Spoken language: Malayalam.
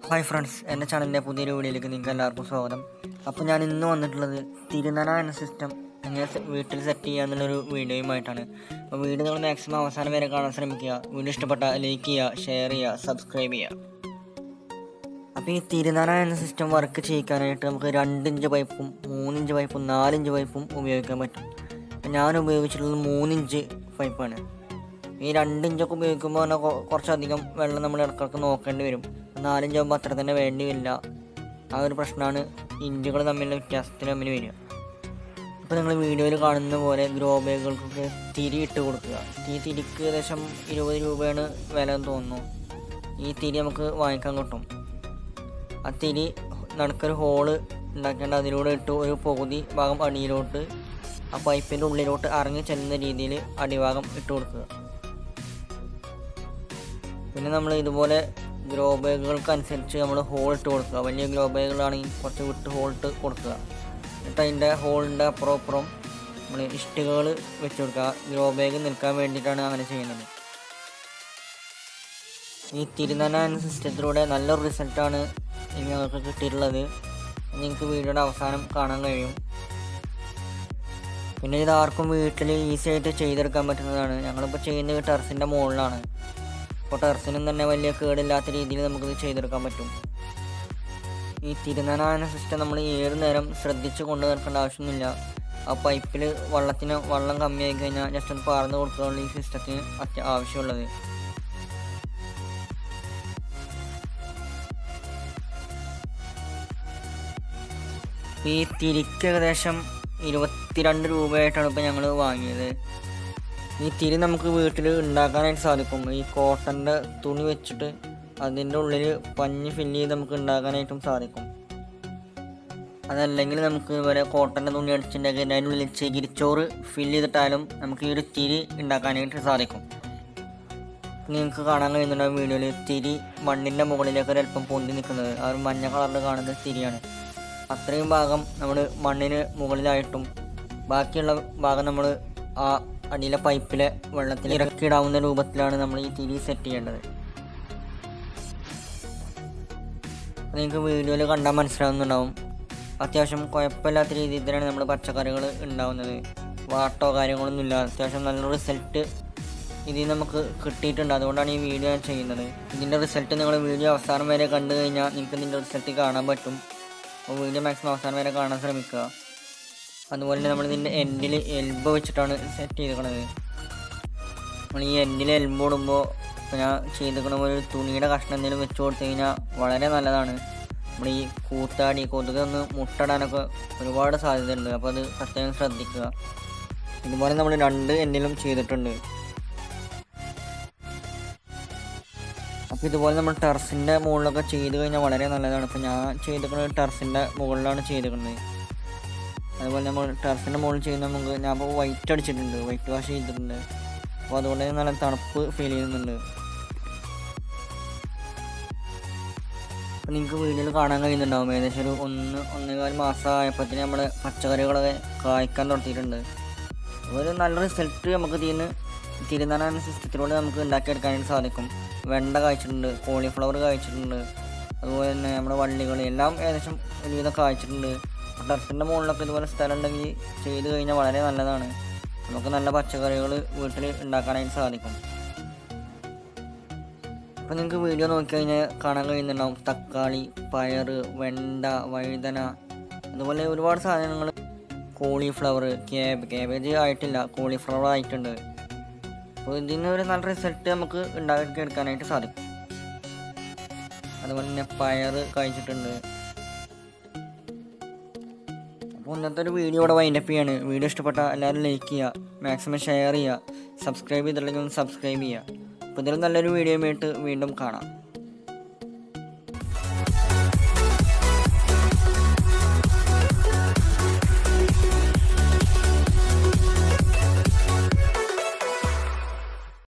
ഹായ് ഫ്രണ്ട്സ്, എൻ്റെ ചാനലിൻ്റെ പുതിയൊരു വീഡിയോയിലേക്ക് നിങ്ങൾക്ക് എല്ലാവർക്കും സ്വാഗതം. അപ്പോൾ ഞാൻ ഇന്ന് വന്നിട്ടുള്ളത് തിരുനന എന്ന സിസ്റ്റം എങ്ങനെ വീട്ടിൽ സെറ്റ് ചെയ്യുക എന്നുള്ളൊരു വീഡിയോയുമായിട്ടാണ്. അപ്പോൾ വീഡിയോ നിങ്ങൾ മാക്സിമം അവസാനം വരെ കാണാൻ ശ്രമിക്കുക. വീഡിയോ ഇഷ്ടപ്പെട്ടാൽ ലൈക്ക് ചെയ്യുക, ഷെയർ ചെയ്യുക, സബ്സ്ക്രൈബ് ചെയ്യുക. അപ്പോൾ ഈ തിരുനന എന്ന സിസ്റ്റം വർക്ക് ചെയ്യിക്കാനായിട്ട് നമുക്ക് 2 ഇഞ്ച് പൈപ്പും 3 ഇഞ്ച് പൈപ്പും 4 ഇഞ്ച് പൈപ്പും ഉപയോഗിക്കാൻ പറ്റും. ഞാൻ ഉപയോഗിച്ചിട്ടുള്ളത് 3 ഇഞ്ച് പൈപ്പാണ്. ഈ 2 ഇഞ്ചൊക്കെ ഉപയോഗിക്കുമ്പോൾ തന്നെ കുറച്ചധികം വെള്ളം നമ്മൾ ഇടയ്ക്കിടയ്ക്ക് നോക്കേണ്ടി വരും. 4 ഇഞ്ചാകുമ്പോൾ അത്ര തന്നെ വേണ്ടി വരില്ല. ആ ഒരു പ്രശ്നമാണ് ഇഞ്ചുകൾ തമ്മിലുള്ള വ്യത്യാസത്തിന് തമ്മിൽ വരിക. ഇപ്പോൾ നിങ്ങൾ വീഡിയോയിൽ കാണുന്ന പോലെ ഗ്രോ ബാഗുകൾക്കൊക്കെ തിരി ഇട്ട് കൊടുക്കുക. ഈ തിരിക്ക് ഏകദേശം 20 രൂപയാണ് വില എന്ന് തോന്നുന്നു. ഈ തിരി നമുക്ക് വാങ്ങിക്കാൻ കിട്ടും. ആ തിരി നടുക്കൊരു ഹോള് ഉണ്ടാക്കേണ്ട, അതിലൂടെ ഇട്ട് ഒരു പകുതി ഭാഗം അടിയിലോട്ട് ആ പൈപ്പിൻ്റെ ഉള്ളിലോട്ട് ഇറങ്ങി ചെല്ലുന്ന രീതിയിൽ അടിഭാഗം ഇട്ട് കൊടുക്കുക. പിന്നെ നമ്മൾ ഇതുപോലെ ഗ്രോ ബാഗുകൾക്കനുസരിച്ച് നമ്മൾ ഹോൾ ഇട്ട് കൊടുക്കുക. വലിയ ഗ്രോ ബാഗുകളാണെങ്കിൽ കുറച്ച് വിട്ട് ഹോൾ ഇട്ട് കൊടുക്കുക. എന്നിട്ട് അതിൻ്റെ ഹോളിൻ്റെ അപ്പുറം നമ്മൾ ഇഷ്ടികകൾ വെച്ച് കൊടുക്കുക. ഗ്രോ ബാഗ് നിൽക്കാൻ വേണ്ടിയിട്ടാണ് അങ്ങനെ ചെയ്യുന്നത്. ഈ തിരുനന എന്ന സിസ്റ്റത്തിലൂടെ നല്ലൊരു റിസൾട്ടാണ് ഞങ്ങൾക്ക് കിട്ടിയിട്ടുള്ളത്. നിങ്ങൾക്ക് വീഡിയോയുടെ അവസാനം കാണാൻ കഴിയും. പിന്നെ ഇത് ആർക്കും വീട്ടിൽ ഈസി ആയിട്ട് ചെയ്തെടുക്കാൻ പറ്റുന്നതാണ്. ഞങ്ങളിപ്പോൾ ചെയ്യുന്നത് ടെറസിൻ്റെ മുകളിലാണ്. അപ്പോൾ ടെറസിനും തന്നെ വലിയ കേടില്ലാത്ത രീതിയിൽ നമുക്കിത് ചെയ്തെടുക്കാൻ പറ്റും. ഈ തിരുനന എന്ന സിസ്റ്റം നമ്മൾ ഏത് നേരം ശ്രദ്ധിച്ച് കൊണ്ട് നിൽക്കേണ്ട ആവശ്യമൊന്നുമില്ല. ആ പൈപ്പിൽ വെള്ളം കമ്മിയായി കഴിഞ്ഞാൽ ജസ്റ്റ് ഒന്ന് പാർന്ന് കൊടുക്കുകയുള്ള ഈ സിസ്റ്റത്തിന് ആവശ്യമുള്ളത്. ഈ തിരിക്ക് ഏകദേശം 22 രൂപയായിട്ടാണ് ഇപ്പോൾ ഞങ്ങൾ വാങ്ങിയത്. ഈ തിരി നമുക്ക് വീട്ടിൽ ഉണ്ടാക്കാനായിട്ട് സാധിക്കും. ഈ കോട്ടൻ്റെ തുണി വെച്ചിട്ട് അതിൻ്റെ ഉള്ളിൽ പഞ്ഞ് ഫില്ല് ചെയ്ത് നമുക്ക് ഉണ്ടാക്കാനായിട്ടും സാധിക്കും. അതല്ലെങ്കിൽ നമുക്ക് ഇതുപോലെ കോട്ടൻ്റെ തുണി അടിച്ചിട്ടുണ്ടെങ്കിൽ അതിൻ്റെ ഉള്ളിൽ ചകിരിച്ചോറ് ഫില്ല് ചെയ്തിട്ടാലും നമുക്ക് ഈ ഒരു തിരി ഉണ്ടാക്കാനായിട്ട് സാധിക്കും. നിങ്ങൾക്ക് കാണാൻ കഴിയുന്നുണ്ടാവും വീഡിയോയിൽ തിരി മണ്ണിൻ്റെ മുകളിലേക്ക് ഒരല്പം പൊന്തി നിൽക്കുന്നത്. ആ ഒരു മഞ്ഞ കളറിൽ കാണുന്നത് തിരിയാണ്. അത്രയും ഭാഗം നമ്മൾ മണ്ണിന് മുകളിലായിട്ടും ബാക്കിയുള്ള ഭാഗം നമ്മൾ ആ അടിയിലെ പൈപ്പിലെ വെള്ളത്തിൽ ഇറക്കിയിടാവുന്ന രൂപത്തിലാണ് നമ്മൾ ഈ തിരി സെറ്റ് ചെയ്യേണ്ടത്. നിങ്ങൾക്ക് വീഡിയോയിൽ കണ്ടാൽ മനസ്സിലാവുന്നുണ്ടാവും. അത്യാവശ്യം കുഴപ്പമില്ലാത്ത രീതിയിൽ തന്നെയാണ് നമ്മൾ പച്ചക്കറികൾ ഉണ്ടാവുന്നത്. വാട്ടോ കാര്യങ്ങളൊന്നും ഇല്ല. അത്യാവശ്യം നല്ലൊരു റിസൾട്ട് ഇതിൽ നമുക്ക് കിട്ടിയിട്ടുണ്ട്. അതുകൊണ്ടാണ് ഈ വീഡിയോ ഞാൻ ചെയ്യുന്നത്. ഇതിൻ്റെ റിസൾട്ട് നിങ്ങൾ വീഡിയോ അവസാനം വരെ കണ്ടു കഴിഞ്ഞാൽ നിങ്ങൾക്ക് ഇതിൻ്റെ റിസൾട്ട് കാണാൻ പറ്റും. അപ്പോൾ വീഡിയോ മാക്സിമം അവസാനം വരെ കാണാൻ ശ്രമിക്കുക. അതുപോലെ തന്നെ നമ്മൾ ഇതിൻ്റെ എൻഡിൽ എൽബോ വെച്ചിട്ടാണ് സെറ്റ് ചെയ്തിരിക്കുന്നത്. നമ്മൾ ഈ എൻഡിൽ എൽബോ ഇടുമ്പോൾ ഇപ്പോൾ ഞാൻ ചെയ്തിരിക്കുന്ന ഒരു തുണിയുടെ കഷ്ണം എന്തെങ്കിലും വെച്ച് കൊടുത്തു കഴിഞ്ഞാൽ വളരെ നല്ലതാണ്. നമ്മൾ ഈ കൂത്താടി കൊതുകൊന്ന് മുട്ടടാനൊക്കെ ഒരുപാട് സാധ്യതയുണ്ട്. അപ്പോൾ അത് പ്രത്യേകം ശ്രദ്ധിക്കുക. ഇതുപോലെ നമ്മൾ 2 എൻഡിലും ചെയ്തിട്ടുണ്ട്. അപ്പോൾ ഇതുപോലെ നമ്മൾ ടെറസിൻ്റെ മുകളിലൊക്കെ ചെയ്ത് കഴിഞ്ഞാൽ വളരെ നല്ലതാണ്. ഇപ്പോൾ ഞാൻ ചെയ്തിരിക്കുന്നത് ടെറസിൻ്റെ മുകളിലാണ് ചെയ്തിരിക്കുന്നത്. അതുപോലെ നമ്മൾ ടെറസിൻ്റെ മുകളിൽ ചെയ്യുന്ന ഞാൻ ഇപ്പോൾ വൈറ്റ് അടിച്ചിട്ടുണ്ട്, വൈറ്റ് വാഷ് ചെയ്തിട്ടുണ്ട്. അപ്പോൾ അതുകൊണ്ട് തന്നെ നല്ല തണുപ്പ് ഫീൽ ചെയ്യുന്നുണ്ട്. അപ്പോൾ നിങ്ങൾക്ക് വീഡിയോയിൽ കാണാൻ കഴിയുന്നുണ്ടാവും ഏകദേശം ഒരു 1.25 മാസം ആയപ്പോഴത്തേന് നമ്മുടെ പച്ചക്കറികളൊക്കെ കായ്ക്കാൻ തുടങ്ങിയിട്ടുണ്ട്. ഒരു നല്ല റിസൾട്ട് നമുക്ക് തിരുനന എന്ന സിസ്റ്റത്തിലൂടെ നമുക്ക് ഉണ്ടാക്കിയെടുക്കാനായിട്ട് സാധിക്കും. വെണ്ട കായ്ച്ചിട്ടുണ്ട്, കോളിഫ്ലവർ കായ്ച്ചിട്ടുണ്ട്, അതുപോലെ തന്നെ നമ്മുടെ വള്ളികൾ എല്ലാം ഏകദേശം ഒരുവിധം കായ്ച്ചിട്ടുണ്ട്. ടെറസിൻ്റെ മുകളിലൊക്കെ ഇതുപോലെ സ്ഥലം ഉണ്ടെങ്കിൽ ചെയ്ത് കഴിഞ്ഞാൽ വളരെ നല്ലതാണ്. നമുക്ക് നല്ല പച്ചക്കറികൾ വീട്ടിൽ ഉണ്ടാക്കാനായിട്ട് സാധിക്കും. അപ്പോൾ നിങ്ങൾക്ക് വീഡിയോ നോക്കിക്കഴിഞ്ഞാൽ കാണാൻ കഴിയുന്നുണ്ടാവും തക്കാളി, പയർ, വെണ്ട, വഴുതന, അതുപോലെ ഒരുപാട് സാധനങ്ങൾ. കോളിഫ്ലവർ, ക്യാബേജ് ആയിട്ടില്ല, കോളിഫ്ലവർ ആയിട്ടുണ്ട്. അപ്പോൾ ഇതിനൊരു നല്ല റിസൾട്ട് നമുക്ക് ഉണ്ടാക്കിയെടുക്കാനായിട്ട് സാധിക്കും. അതുപോലെ തന്നെ പയർ കഴിച്ചിട്ടുണ്ട്. അപ്പോൾ ഇന്നത്തെ ഒരു വീഡിയോ ഇവിടെ വൈൻഡപ്പ് ചെയ്യാണ്. വീഡിയോ ഇഷ്ടപ്പെട്ടാൽ എല്ലാവരും ലൈക്ക് ചെയ്യുക, മാക്സിമം ഷെയർ ചെയ്യുക, സബ്സ്ക്രൈബ് ചെയ്തിട്ടുണ്ടെങ്കിൽ ഒന്ന് സബ്സ്ക്രൈബ് ചെയ്യുക. അപ്പോൾ ഇതിലും നല്ലൊരു വീഡിയോ ആയിട്ട് വീണ്ടും കാണാം.